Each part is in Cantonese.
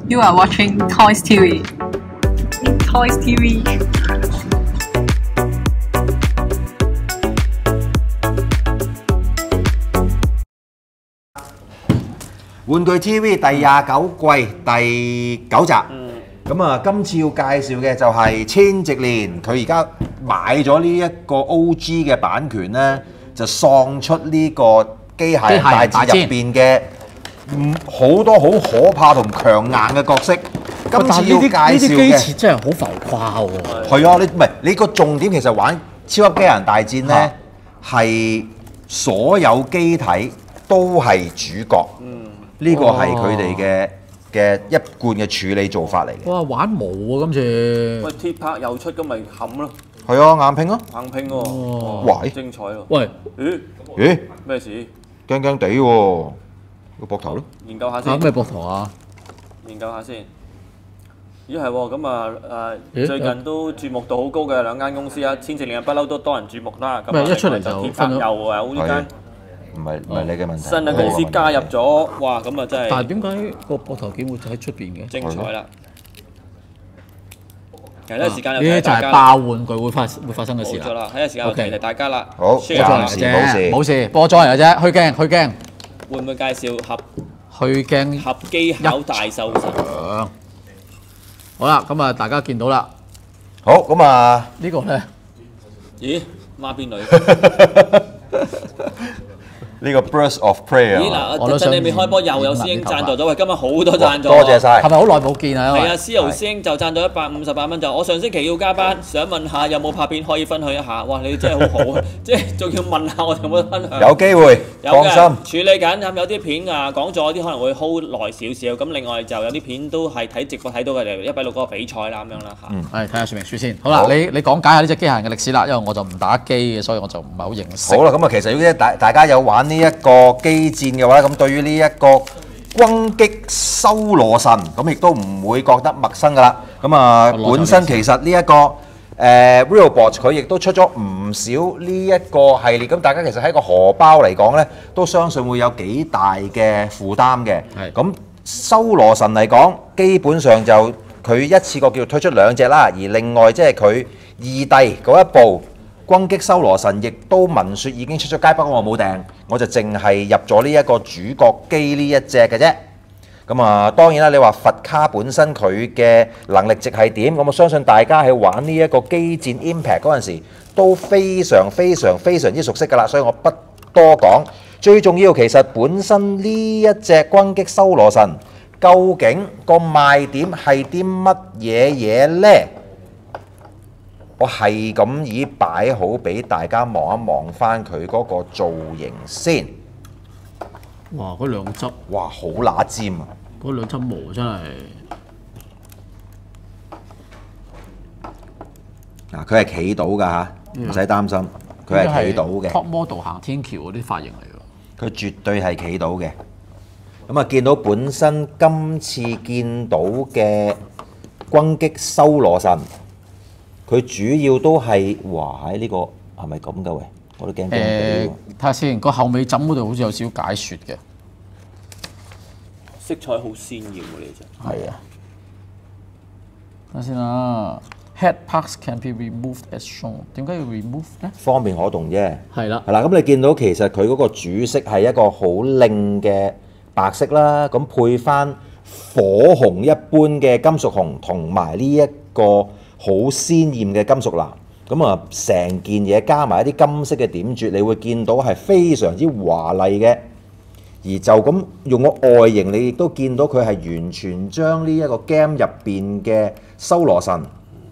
You are watching Toys TV. Toys TV。 玩具 TV 第29季第9集。咁啊，今次要介紹嘅就係千禧年，佢而家買咗呢一個 OG 嘅版權咧，就喪出呢個機械人大戰入邊嘅好多好可怕同強硬嘅角色。今次要介紹嘅機設真係好浮誇喎。 係啊，你個重點其實玩超級機械人大戰咧，係所有機體都係主角。呢個係佢哋嘅一貫嘅處理做法嚟嘅。 哇！玩毛啊今次。 喂，鐵拍又出咁咪冚咯。 係啊，硬拼咯。 硬拼喎。 哇！ 精彩喎。 喂， 咦？ 咩事？ 驚驚地喎，個膊頭咯。 研究下先。 咩膊頭啊？ 研究下先。咦係喎，咁啊最近都注目度好高嘅兩間公司啊，千禧年不嬲都多人注目啦。咁一出嚟就鐵拍又有呢間。 唔係你嘅問題。 新嘅公司加入咗，哇！咁啊真係。 但係點解個膊頭件會喺出邊嘅？ 精彩啦！其實呢個時間呢啲就係爆玩具會發生嘅事啦。 冇錯啦，喺個時間就提大家啦。 好， 暫時冇事， 冇事，播咗嚟嘅啫，去鏡。 會唔會介紹去鏡合機考大獸神？ 好啦，咁啊大家見到啦。 好，咁啊呢個咧？ 咦，孖邊女？ 呢個 Burst of Prey 咦嗱，陣你未開波又有師兄贊助咗，喂，今日好多贊助， 多謝晒。 係咪好耐冇見啊？ 係啊，司徒師兄就贊咗158蚊就，我上星期要加班，想問下有冇拍片可以分享一下？哇，你真係好好啊，即係仲要問下我哋有冇得分享？ 有機會，放心。 處理緊，咁有啲片啊講咗啲可能會 hold 耐少少，咁另外就有啲片都係睇直播睇到嘅，例如160嗰個比賽啦咁樣啦嚇。 係睇下說明書先。好啦，你講解下呢隻機械人嘅歷史啦，因為我就唔打機嘅，所以我就唔係好認識。 好啦，咁啊，其實如果大家有玩呢一個機戰嘅話，咁對於呢一個轟擊修羅神，咁亦都唔會覺得陌生噶啦。咁啊，本身其實呢一個Realbot 佢亦都出咗唔少呢一個系列，咁大家其實喺個荷包嚟講呢，都相信會有幾大嘅負擔嘅。咁修羅神嚟講，基本上就佢一次過叫推出2隻啦，而另外即係佢二弟嗰一部轟擊修羅神，亦都聞説已經出咗街，不過我冇訂，我就淨係入咗呢一個主角機呢一隻嘅啫。咁啊，當然啦，你話佛卡本身佢嘅能力值係點？咁我相信大家喺玩呢一個機戰 Impact 嗰陣時，都非常之熟悉㗎啦，所以我不多講。最重要其實本身呢一隻轟擊修羅神，究竟個賣點係啲乜嘢呢？我係咁已擺好俾大家望一望翻佢嗰個造型先。 哇！嗰兩執， 哇，好乸尖啊！ 嗰兩執毛真係嗱，佢係企到㗎嚇，唔使擔心，佢係企到嘅。 Top model 行天橋嗰啲髮型嚟㗎。 佢絕對係企到嘅。咁啊，見到本身今次見到嘅轟擊修羅神。佢主要都係，哇！呢個係咪咁㗎喂？我都驚驚地喎。 睇下先，個後尾枕嗰度好似有少少解説嘅。 色彩好鮮豔喎呢隻。 係啊。 睇下先啦。Head parts can be removed as shown。點解要 remove 咧？ 方便可動啫。 係啦。 係啦，咁你見到其實佢嗰個主色係一個好靚嘅白色啦，咁配翻火紅一般嘅金屬紅，同埋呢一個好鮮豔嘅金屬藍，咁啊成件嘢加埋一啲金色嘅點綴，你會見到係非常之華麗嘅。而就咁用個外形，你亦都見到佢係完全將呢一個 game 入邊嘅修羅神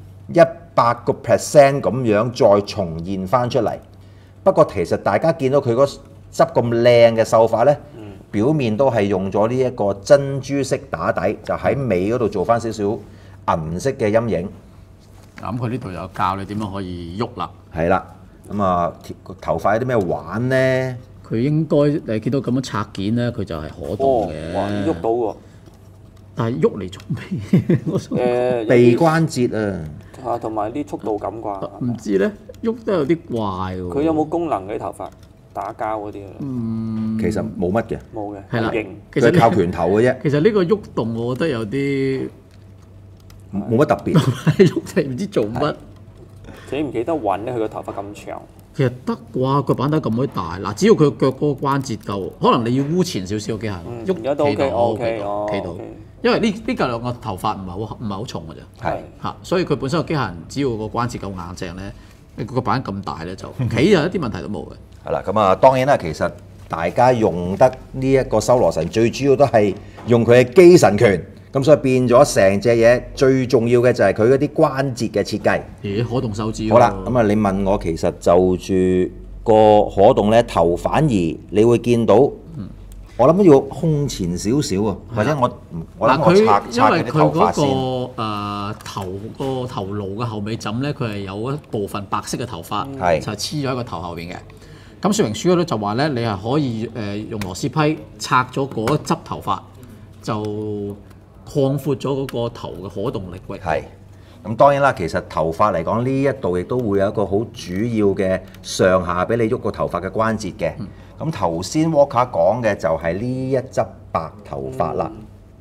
100% 咁樣再重現翻出嚟。不過其實大家見到佢嗰執咁靚嘅繡法呢，表面都係用咗呢一個珍珠色打底，就喺尾嗰度做翻少少銀色嘅陰影。 咁佢呢度有教你點樣可以喐啦。 係啦，咁啊頭髮有啲咩玩呢？ 佢應該你見到咁樣拆件咧，佢就係可動嘅。 哇，喐到喎！ 但係喐嚟做咩？ 臂關節啊， 同埋啲速度感啩。 唔知咧，喐得有啲怪喎。 佢有冇功能嘅啲頭髮？打膠嗰啲其實冇乜嘅， 冇嘅， 係啦型。 其實佢係靠拳頭嘅啫， 其實呢個喐動我覺得有啲冇乜特別。 喐嚟唔知做乜。 記唔記得揾咧？佢個頭髮咁長， 其實得啩，腳板底咁鬼大嗱，只要佢腳嗰個關節夠，可能你要污前少少嘅機械人而家都企到 OK， 企到， OK 因為呢兩個頭髮唔係好重嘅啫， 係嚇，所以佢本身個機械人只要個關節夠硬淨咧，你個腳板咁大咧就企就一啲問題都冇嘅。 係啦，咁啊當然啦，其實大家用得呢一個修羅神，最主要都係用佢嘅機神拳，咁所以變咗成隻嘢最重要嘅就係佢嗰啲關節嘅設計。 咦，可動手指喎。 好啦，咁啊你問我其實就住個可動咧，頭反而你會見到，我諗要胸前少少啊，或者我諗我拆因為佢佢啲頭髮嗰先。 個頭顱嘅後尾枕咧，佢係有一部分白色嘅頭髮， 係就黐咗喺個頭後邊嘅。咁說明書嗰度就話咧，你係可以用螺絲批拆咗嗰一執頭髮，就擴闊咗嗰個頭嘅可動力域。 係，咁當然啦，其實頭髮嚟講，呢一度亦都會有一個好主要嘅上下俾你喐個頭髮嘅關節嘅。咁頭先 Walker 講嘅就係呢一執白頭髮啦。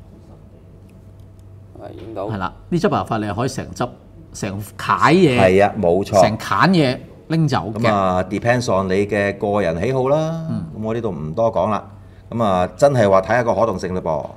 係影到。 係啦，呢執白頭髮你係可以成攤嘢， 係啊，冇錯。 成攤嘢拎走嘅。 咁啊，depends on 你嘅個人喜好啦。咁我呢度唔多講啦。咁啊，真係話睇下個可動性嘞噃。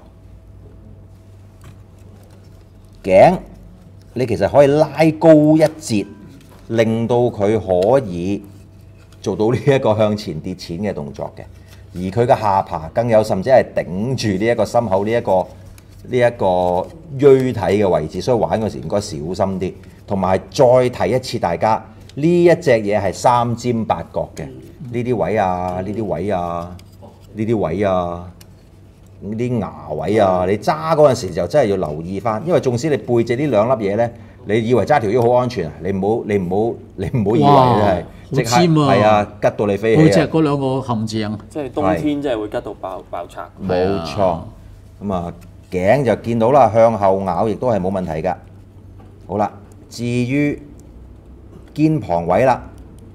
頸你其實可以拉高一截，令到佢可以做到呢一個向前跌錢嘅動作嘅。而佢嘅下巴更有甚至係頂住呢一個心口呢一個椎體嘅位置，所以玩嗰時應該小心啲。同埋再提一次大家，呢一隻嘢係三尖八角嘅，呢啲位啊，呢啲位啊，呢啲位啊。呢啲牙位啊，你揸嗰陣時就真係要留意翻，因為縱使你背脊呢兩粒嘢咧，你以為揸條腰好安全啊，你唔好以為係即係係啊，吉到你飛起啊！ 背脊嗰兩個陷阱， 即係冬天真係會吉到爆拆。 冇錯，咁啊頸就見到啦，向後咬亦都係冇問題㗎。好啦，至於肩膀位啦，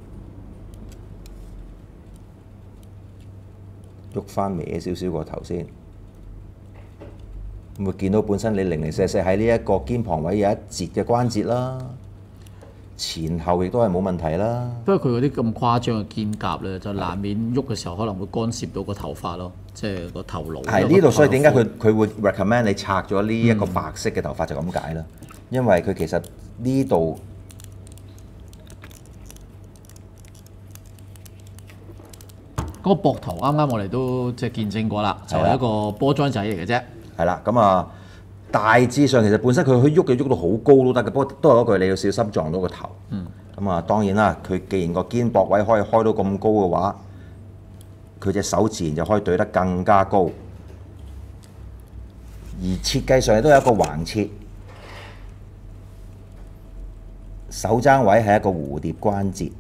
喐翻歪少少個頭先。會見到本身你零零舍舍喺呢一個肩膀位有一節嘅關節啦，前後亦都係冇問題啦。 不過佢嗰啲咁誇張嘅肩胛咧，就難免喐嘅時候可能會干涉到個頭髮咯，即係個頭顱。 係呢度，所以點解佢會 recommend 你拆咗呢一個白色嘅頭髮就咁解啦？因為佢其實呢度嗰個膊頭啱啱我哋都即係見證過啦，就係一個波裝仔嚟嘅啫。 係啦，咁啊大致上其實本身佢可以喐嘅喐到好高都得嘅，不過都係嗰句你要小心撞到個頭。咁啊當然啦，佢既然個肩膊位可以開到咁高嘅話，佢隻手自然就可以對得更加高。而設計上亦都有一個橫切，手踭位係一個蝴蝶關節，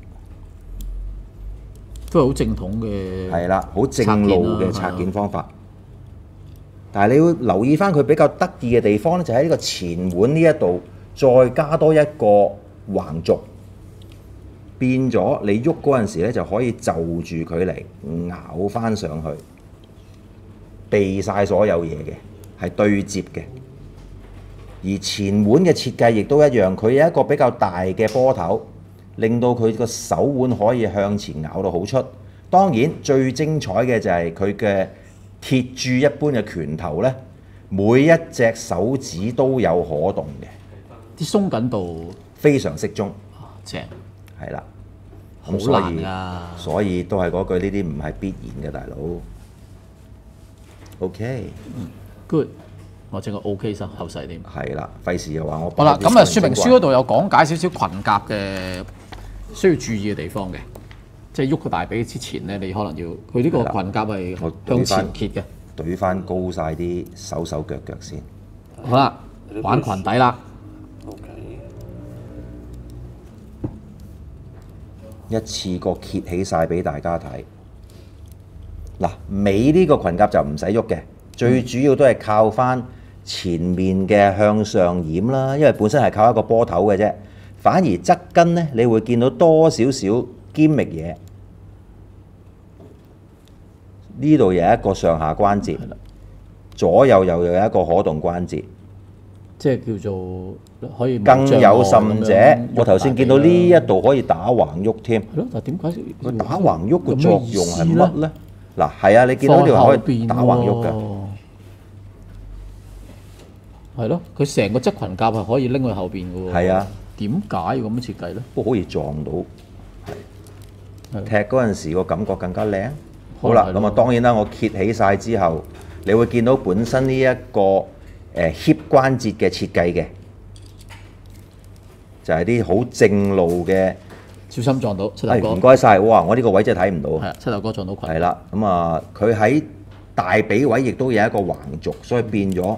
都係好正統嘅。 係啦，好正路嘅拆件方法。但係你要留意翻佢比較得意嘅地方咧，就喺呢個前腕呢一度再加多一個橫軸，變咗你喐嗰陣時咧就可以就住佢嚟咬翻上去，避晒所有嘢嘅，係對接嘅。而前腕嘅設計亦都一樣，佢有一個比較大嘅波頭，令到佢個手腕可以向前咬到好出。當然最精彩嘅就係佢嘅鐵柱一般嘅拳頭咧，每一隻手指都有可動嘅， 啲鬆緊度非常適中， 正， 係啦。 好咁所以難㗎。 所以都係嗰句，呢啲唔係必然嘅，大佬。OK， good， 我整個 OK 身後勢添。 係啦，費事又話我。 好啦，咁啊，說明書嗰度有講解少少裙甲嘅需要注意嘅地方嘅，即係喐個大髀之前咧，你可能要佢呢個裙甲係向前揭嘅。 懟翻高晒啲手腳先。 好啦，玩裙底啦。 一次過揭起晒俾大家睇。嗱，尾呢個裙甲就唔使喐嘅，最主要都係靠翻前面嘅向上掩啦，因為本身係靠一個波頭嘅啫。反而側跟呢，你會見到多少少堅力嘢， 呢度有一個上下關節，左右又有一個可動關節。 即係叫做可以更有甚者，我頭先見到呢一度可以打橫喐添。 係咯，但係點解佢打橫喐嘅作用係乜咧？嗱，係啊，你見到呢條可以打橫喐㗎。 係咯，佢成個側裙甲係可以拎去後邊嘅喎。 係啊， 點解要咁樣設計咧？ 不過可以撞到，係踢嗰陣時個感覺更加靚。好啦，咁啊當然啦，我揭起晒之後，你會見到本身呢一個hip 關節嘅設計嘅，就係啲好正路嘅。 小心撞到膝頭哥。 唔該晒，哇！我呢個位真係睇唔到。 係啊，膝頭哥撞到裙。 係啦，咁啊，佢喺大髀位亦都有一個橫軸，所以變咗，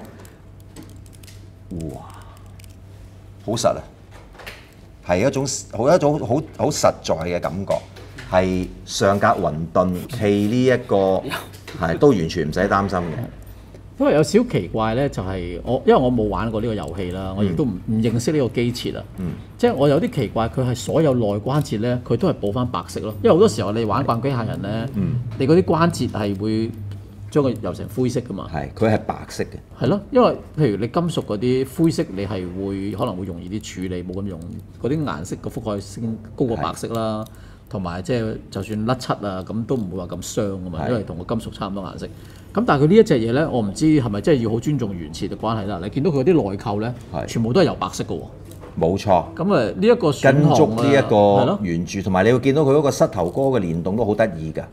哇，好實啊！係一種好實在嘅感覺，係上格雲頓企呢一個係都完全唔使擔心嘅。 因為有少奇怪咧，就係因為我冇玩過呢個遊戲啦，我亦都唔認識呢個機設啊。即係我有啲奇怪，佢係所有內關節咧，佢都係補翻白色咯。因為好多時候你玩慣機械人咧，你嗰啲關節係會將佢油成灰色噶嘛。 係，佢係白色嘅。 係咯，因為譬如你金屬嗰啲灰色，你係可能會容易啲處理，冇咁容易嗰啲顏色個覆蓋性高過白色啦。同埋即係就算甩漆啊，咁都唔會話咁傷噶嘛，因為同個金屬差唔多顏色。咁但係佢呢一隻嘢咧，我唔知係咪真係要好尊重原設嘅關係啦。你見到佢啲內扣咧，全部都係油白色嘅喎。 冇錯。 咁呢一個跟足呢一個圓柱，同埋你會見到佢嗰個膝頭哥嘅連動都好得意㗎。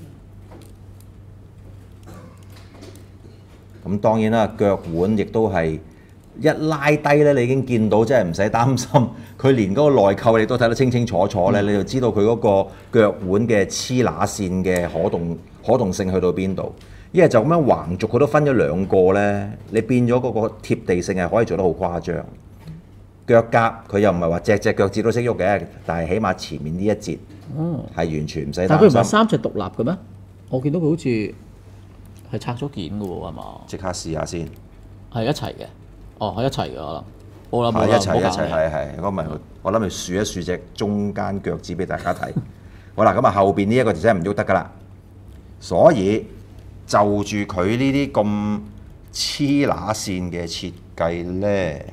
咁當然啦，腳腕亦都係一拉低咧，你已經見到，真係唔使擔心。佢連嗰個內扣你都睇得清清楚楚咧，你就知道佢嗰個腳腕嘅黐乸線嘅可動性去到邊度。因為就咁樣橫軸，佢都分咗兩個咧，你變咗嗰個貼地性係可以做得好誇張。腳甲佢又唔係話隻腳趾都識喐嘅，但係起碼前面呢一節係完全唔使擔心。 但係佢唔係三隻獨立嘅咩？我見到佢好似係拆咗件嘅喎，係嘛？ 即刻試下先。 係一齊嘅。哦，係一齊嘅可能。我諗一齊係，我咪我諗住豎一豎隻中間腳趾俾大家睇。好啦，咁啊後邊呢一個就真係唔喐得㗎啦。所以就住佢呢啲咁黐乸線嘅設計咧，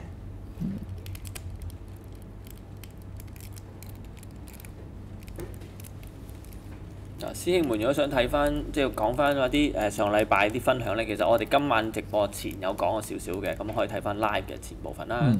師兄們如果想睇翻，即係講翻嗰啲上禮拜啲分享咧，其實我哋今晚直播前有講過少少嘅，咁可以睇翻 live 嘅前部分啦。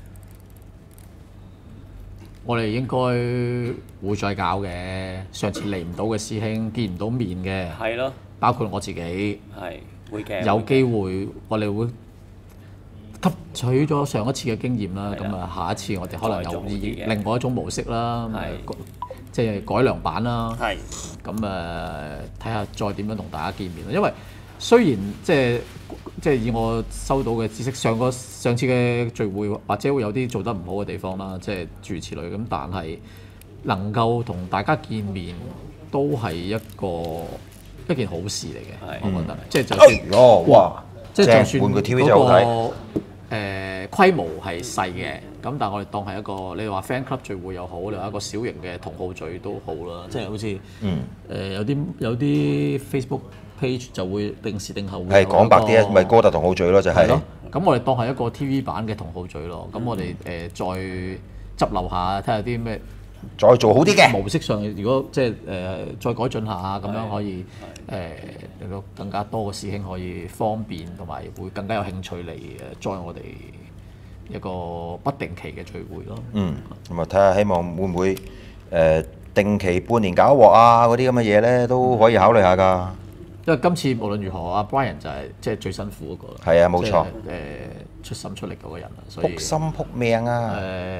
我哋應該會再搞嘅，上次嚟唔到嘅師兄，見唔到面嘅， 係咯， 包括我自己， 係會嘅， 有機會我哋會吸取咗上一次嘅經驗啦，咁啊下一次我哋可能有另外一種模式啦，即係改良版啦，咁睇下再點樣同大家見面啦，因為雖然即係以我收到嘅知識，上次嘅聚會或者會有啲做得唔好嘅地方啦，即係諸如此類咁，但係能夠同大家見面都係一件好事嚟嘅，我覺得。即係就算哇， 即係就算換個 TV 真係好睇。 規模係細嘅，咁但係我哋當係一個你話 fan club 聚會又好，你話一個小型嘅同好聚都好啦，即係好似有啲 Facebook page 就會定時定候會講白啲咪哥特同好聚咯，就係。 咁我哋當係一個 TV 版嘅同好聚咯，咁我哋再執漏下睇下啲咩。 再做好啲嘅模式上，如果即係再改進下咁樣可以令到更加多嘅師兄可以方便，同埋會更加有興趣嚟join我哋一個不定期嘅聚會咯。 咁啊睇下希望會唔會定期半年搞一鑊啊嗰啲咁嘅嘢咧，都可以考慮下㗎。 因為今次無論如何，阿 Brian 就係即係最辛苦嗰個啦。 係啊，冇錯。 出心出力嗰個人啦，所以撲心撲命啊！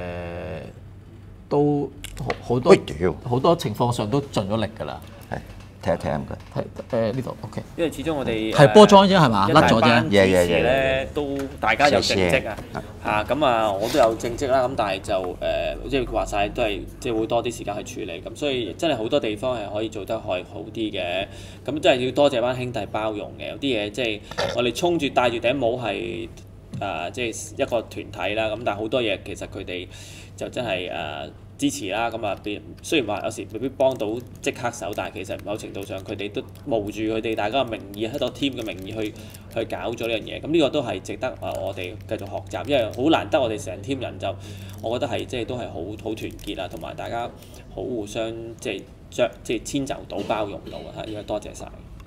都好多情況上都盡咗力㗎啦。係， 睇一睇唔該。 呢度 OK。 因為始終我哋係波裝啫係嘛，甩咗啫。 支持咧都大家有正職啊，咁啊我都有正職啦，咁但係就即係話晒都係即係會多啲時間去處理，咁所以真係好多地方係可以做得好啲嘅。咁真係要多謝班兄弟包容嘅，有啲嘢即係我哋衝住戴住頂帽係即係一個團體啦，咁但係好多嘢其實佢哋就真係支持啦。咁啊，雖然話有時未必幫到即刻手，但係其實某程度上佢哋都冒住佢哋大家嘅名義，喺個 team 嘅名義去搞咗呢樣嘢。咁呢個都係值得我哋繼續學習，因為好難得我哋成 team 人就，我覺得係即係都係好團結啊，同埋大家好互相即係遷就到包容到啊！呢個多謝晒。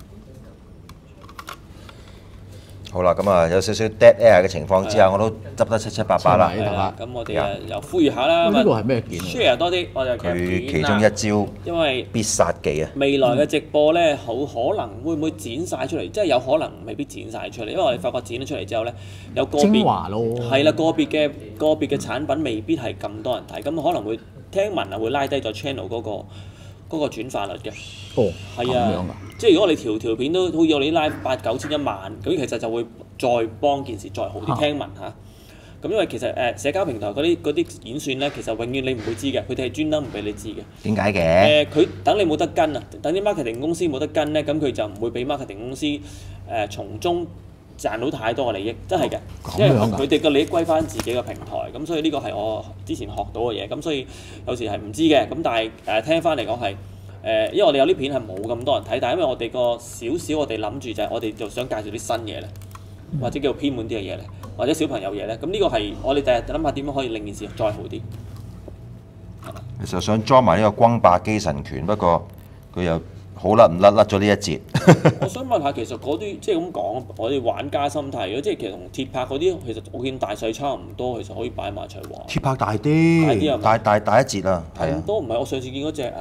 好啦，咁啊有少少 dead air 嘅情況之下，我都執得七七八八啦。 咁我哋又呼籲下啦。 呢個係咩件 ？share 多啲，我哋佢其中一招， 因為必殺技啊！ 未來嘅直播咧，好可能會唔會剪晒出嚟？即係有可能未必剪晒出嚟，因為我哋發覺剪咗出嚟之後咧，有個別精華咯。 係啦，個別嘅產品未必係咁多人睇，咁可能會聽聞啊會拉低咗 channel 嗰個轉化率嘅。 哦， 係啊，即係如果我哋條片都好似我哋啲 live 8、9千、1萬，咁其實就會再幫件事再好啲。聽聞嚇，咁因為其實社交平台嗰啲演算咧，其實永遠你唔會知嘅，佢哋係專登唔俾你知嘅。 點解嘅？ 佢等你冇得跟啊，等啲 marketing 公司冇得跟咧，咁佢就唔會俾 marketing 公司從中賺到太多嘅利益，真係嘅，因為佢哋嘅利益歸翻自己嘅平台，咁所以呢個係我之前學到嘅嘢，咁所以有時係唔知嘅，咁但係聽翻嚟講係。因為我哋有啲片係冇咁多人睇，但係因為我哋個少我哋諗住就係我哋就想介紹啲新嘢咧，或者叫做偏門啲嘅嘢咧，或者小朋友嘢咧，咁呢個係我哋第日諗下點樣可以令件事再好啲。 其實想裝埋呢個轟霸機神拳，不過佢又好甩唔甩咗呢一節。 我想問下，其實嗰啲即係咁講，我哋玩家心態，如果即係其實同鐵拍嗰啲，其實我見大細差唔多，其實可以擺埋一齊玩。 鐵拍大啲，大一截啊，係啊。 都唔係，我上次見嗰隻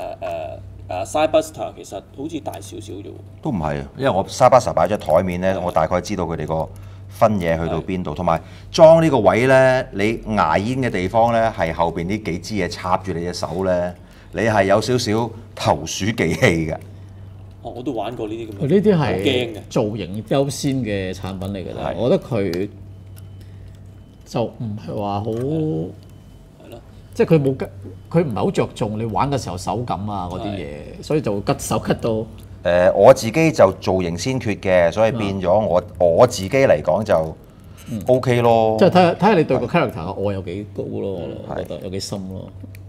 Cyberster 其實好似大少少啫喎。 都唔係啊，因為我 Cyberster 擺咗台面咧，我大概知道佢哋個分野去到邊度，同埋裝呢個位咧，你牙煙嘅地方咧，係後邊呢幾支嘢插住你隻手咧，你係有少少投鼠忌器嘅。 我都玩過呢啲咁嘅。 呢啲係驚嘅造型優先嘅產品嚟㗎啦，我覺得佢就唔係話好。即係佢唔係好着重你玩嘅時候手感啊嗰啲嘢，所以就會拮手拮到。 我自己就造型先決嘅，所以變咗我自己嚟講就 OK 咯。 即係睇下你對個 character 嘅愛有幾高咯，我覺得有幾深咯。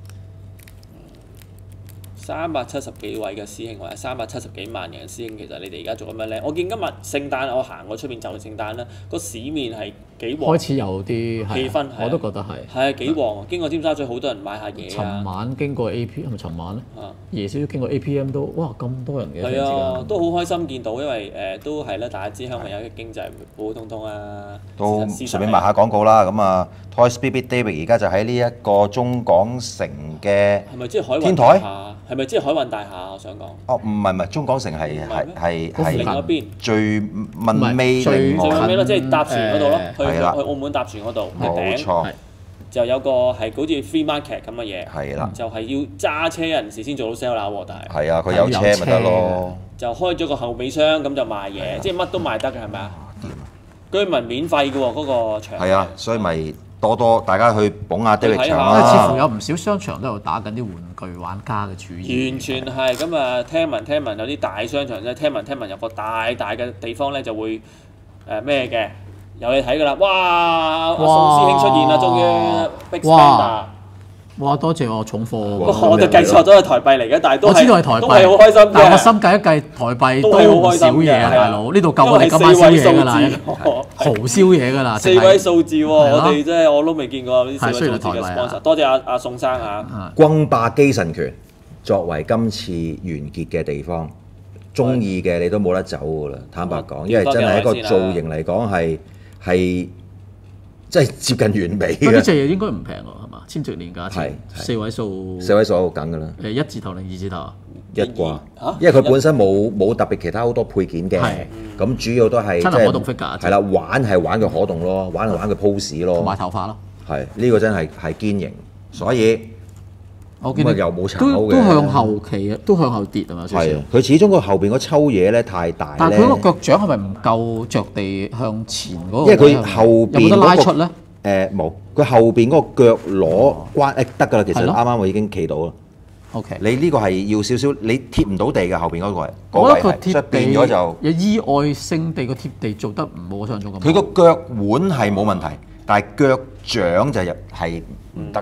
370幾位嘅師兄或者370幾萬人嘅師兄，其實你哋而家做緊咩咧？我見今日聖誕，我行過出邊就係聖誕啦，個市面係幾旺， 開始有啲氣氛， 我都覺得係。 係啊，幾旺啊！經過尖沙咀好多人買下嘢啊。 尋晚經過 AP 係咪尋晚咧？夜少少經過 APM 都哇咁多人嘅。 係啊，都好開心見到，因為都係啦，大家知香港有嘅經濟普普通通啊。 都順便賣下廣告啦，咁啊 Toys BB David 而家就喺呢一個中港城嘅天台。 係咪即係海運大廈？我想講。 哦，唔係，中港城係另外一邊最問尾另外最尾咯，即係搭船嗰度咯， 去澳門搭船嗰度， 冇錯。 就有個係好似 free market 咁嘅嘢， 係啦， 就係要揸車人士先做到 sell 樓喎，但係。 係啊，佢有車咪得咯。 就開咗個後備箱咁就賣嘢，即係乜都賣得嘅係咪啊？居民免費嘅喎嗰個場。係啊，所以咪。多大家去捧下啲力場啦！ 似乎有唔少商場都有打緊啲玩具玩家嘅主意。 完全係咁啊！聽聞有啲大商場咧，聽聞有個大嘅地方咧就會咩嘅，有嘢睇㗎啦！哇！宋師兄出現啦，終於 Big Spender！ 哇！多謝我重貨喎！我就計錯咗係台幣嚟嘅，但係都我知道係台幣， 都係好開心。 但係我心計一計台幣都唔少嘢啊，大佬！呢度夠我哋今晚宵夜㗎啦，豪宵夜㗎啦 ，4位數字喎！我哋真係我都未見過呢4位數字嘅 sponsor。多謝阿宋生嚇。 轟霸機神拳作為今次完結嘅地方，中意嘅你都冇得走㗎啦。坦白講，因為真係一個造型嚟講係真係接近完美嘅。 呢隻嘢應該唔平喎，係嘛？簽值年價錢4位數梗㗎啦。 1字頭定2字頭？ 一掛，因為佢本身冇特別其他好多配件嘅，咁主要都係即係係啦，玩佢可動咯，玩佢 pose 咯， 同埋頭髮咯。 係呢個真係堅型，所以我見你又冇殘口嘅， 都向後企啊，都向後跌啊嘛。 係佢始終個後邊嗰抽嘢咧太大咧。 但係佢個腳掌係咪唔夠着地向前嗰個？ 因為佢後邊有冇得拉出咧？ 冇，佢後邊嗰個腳攞關得㗎啦。其實啱啱我已經企到啦。 OK， 你呢個係要少少，你貼唔到地嘅後邊嗰個係。 我覺得佢貼地變咗就有意外性地個貼地做得唔好，我想像中咁。 佢個腳腕係冇問題，但係腳掌就係唔得咯。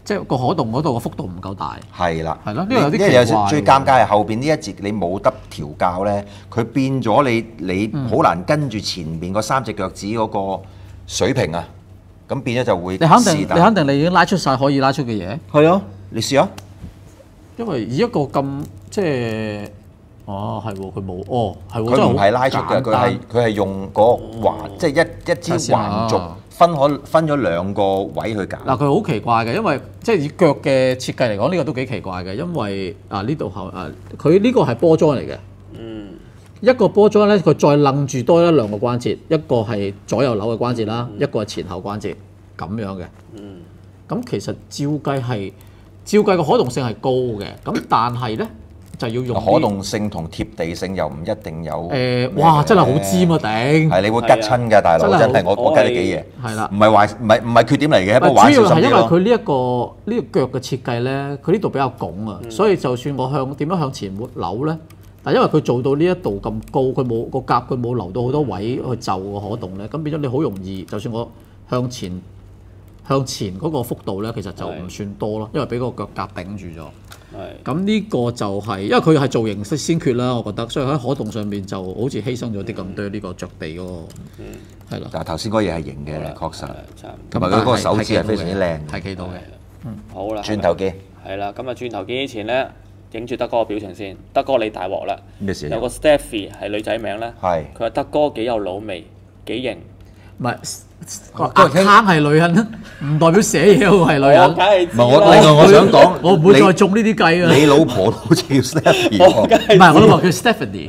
即係個可動嗰度個幅度唔夠大。 係啦， 係咯，呢個有啲因為奇怪。 最尷尬係後邊呢一節你冇得調校咧，佢變咗你好難跟住前邊嗰3隻腳趾嗰個水平啊，咁變咗就會你肯定你已經拉出晒可以拉出嘅嘢。 係啊，你試下。 因為以一個咁即係，係喎，佢冇，係喎， 佢唔係拉出嘅，佢係用嗰個環，即係一支環軸分咗2個位去搞。 嗱，佢好奇怪嘅，因為即係以腳嘅設計嚟講，呢個都幾奇怪嘅，因為呢度佢呢個係波裝嚟嘅。一個波裝咧，佢再楞住多2個關節，一個係左右扭嘅關節啦，一個係前後關節咁樣嘅。咁其實照計個可動性係高嘅，咁但係咧就要用可動性同貼地性又唔一定有。 哇！真係好尖啊頂！ 係你會吉親㗎，大佬真係我吉你幾嘢。 係啦， 唔係缺點嚟嘅，不過玩小心啲咯。 主要係因為佢呢個腳嘅設計咧，佢呢度比較拱啊，所以就算我點樣向前扭咧，但因為佢做到呢一度咁高，佢冇個夾，佢冇留到好多位去就個可動咧，咁變咗你好容易，就算我向前嗰個幅度咧，其實就唔算多咯，因為俾個腳夾頂住咗。咁呢個就係因為佢係造型先決啦，我覺得，所以喺可動上面就好似犧牲咗啲咁多呢個着地嗰個係啦。 但係頭先嗰嘢係型嘅，確實，同埋佢嗰個手指係非常之靚， 係企到嘅。 好啦， 轉頭見。 係啦，咁啊轉頭見之前咧，影住德哥嘅表情先。德哥你大鑊啦！ 咩事？ 有個 Stephy 係女仔名咧，佢話德哥幾有老味，幾型。 唔係，阿坑係女人，唔代表寫嘢係女人。 我梗係知啦。 另外我想講， 我唔會再中呢啲計啊！ 你老婆好似叫 Stephy 喎， 唔係我老婆叫 Stephanie。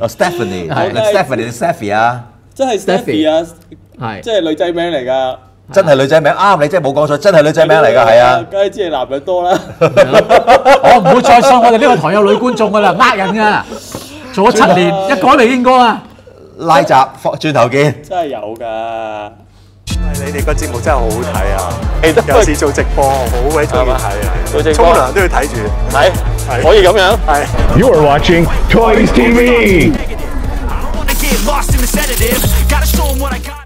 Stephanie 啊， 真係 Stephy 啊，係，即係女仔名嚟㗎。 真係女仔名啱，你真係冇講錯，真係女仔名嚟㗎，係啊。 梗係知係男人多啦。 我唔會再信我哋呢個台有女觀眾㗎啦，呃人㗎。做咗7年，一改未見過啊！ 拉閘，轉頭見。 真係有㗎。 你哋個節目真係好好睇啊！有時做直播好鬼中意睇啊！ 做直播沖涼都要睇住。 係可以咁樣。 係。 You are watching Toys TV.